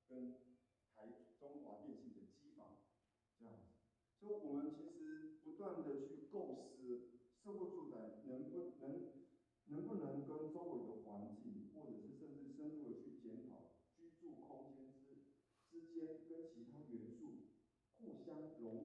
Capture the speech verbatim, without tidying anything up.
跟台中华电信的机房这样子。所以我们其实不断的去构思社会住宅能不能能不能跟周围的环境，或者是甚至深入的去检讨居住空间之之间跟其他元素互相融